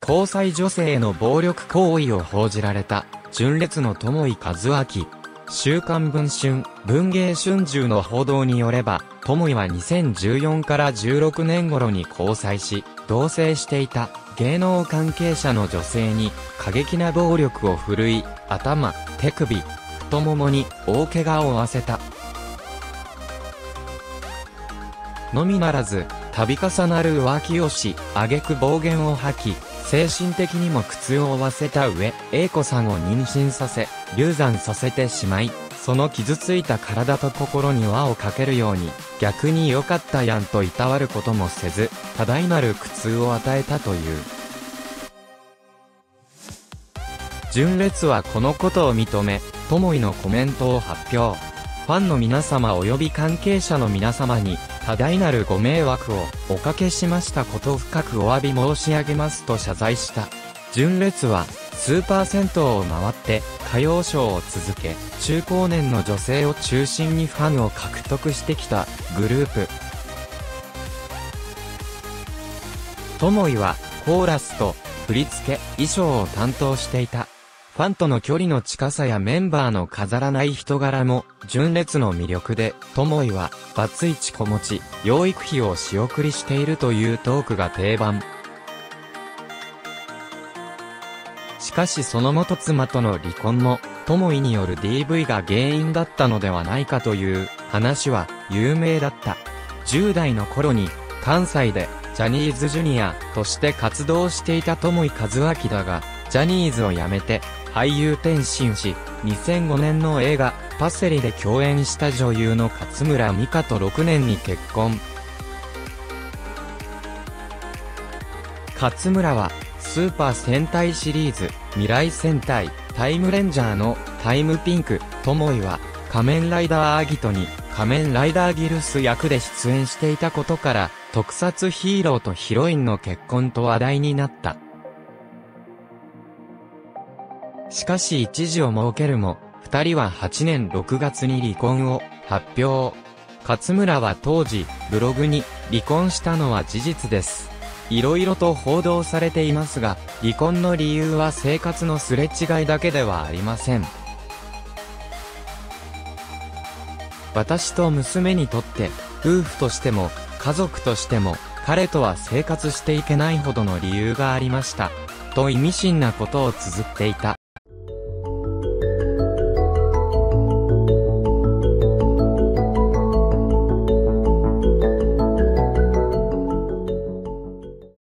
交際女性への暴力行為を報じられた、純烈の友井和明。週刊文春、文藝春秋の報道によれば、友井は2014から16年頃に交際し、同棲していた芸能関係者の女性に過激な暴力を振るい、頭、手首、太ももに大怪我を負わせた。のみならず、度重なる浮気をし、挙句暴言を吐き、精神的にも苦痛を負わせた上、A子さんを妊娠させ、流産させてしまい、その傷ついた体と心に輪をかけるように、逆に良かったやんといたわることもせず、多大なる苦痛を与えたという。純烈はこのことを認め、友井のコメントを発表。ファンの皆様及び関係者の皆様に、多大なるご迷惑をおかけしましたことを深くお詫び申し上げますと謝罪した。純烈は、スーパー銭湯を回って歌謡ショーを続け、中高年の女性を中心にファンを獲得してきたグループ。友井はコーラスと振り付け、衣装を担当していた。ファンとの距離の近さやメンバーの飾らない人柄も純烈の魅力で、友井はバツイチ子持ち、養育費を仕送りしているというトークが定番。しかしその元妻との離婚も、友井による DV が原因だったのではないかという話は有名だった。10代の頃に関西でジャニーズジュニアとして活動していた友井和明だが、ジャニーズを辞めて俳優転身し、2005年の映画パセリで共演した女優の勝村美香と6年に結婚。勝村はスーパー戦隊シリーズ、未来戦隊、タイムレンジャーのタイムピンク、友井は仮面ライダーアギトに仮面ライダーギルス役で出演していたことから、特撮ヒーローとヒロインの結婚と話題になった。しかし一時を設けるも、二人は8年6月に離婚を発表。勝村は当時、ブログに離婚したのは事実です。いろいろと報道されていますが、離婚の理由は生活のすれ違いだけではありません。私と娘にとって、夫婦としても、家族としても、彼とは生活していけないほどの理由がありました。と意味深なことを綴っていた。